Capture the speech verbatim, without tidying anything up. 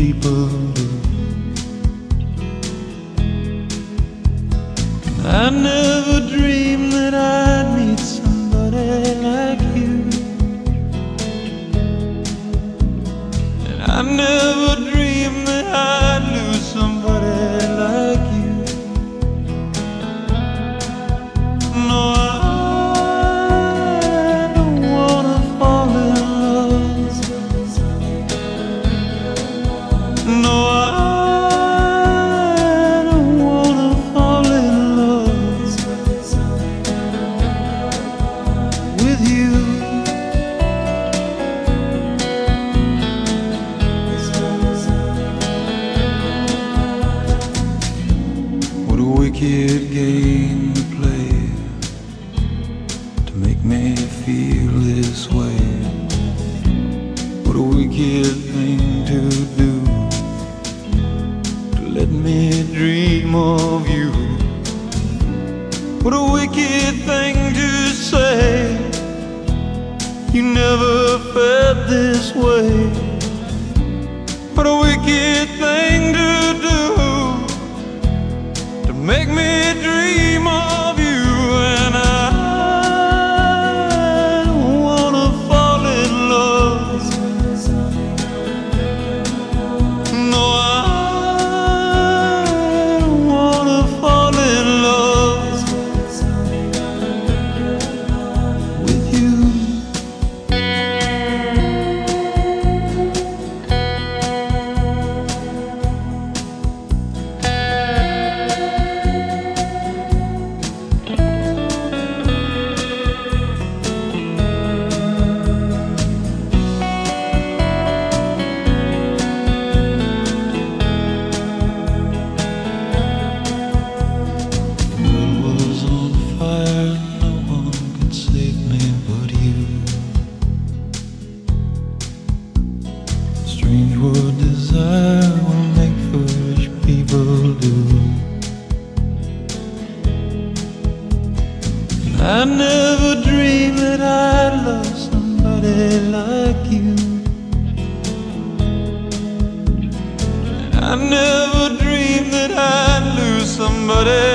people do. I never dreamed that I'd meet somebody like you, and I never dreamed that I'd lose somebody like you. No, I don't wanna fall in love. No, I don't wanna fall in love with you. What a wicked game to play to make me feel this way. What a wicked thing to do, to let me dream of you. What a wicked thing to say, you never felt this way. What a wicked thing to do, to make me dream of you. And I don't wanna fall in love. No, I don't wanna fall in love with you. Strange what desire will make foolish people do. I never dreamed that I'd love somebody like you, and I never dreamed that I'd lose somebody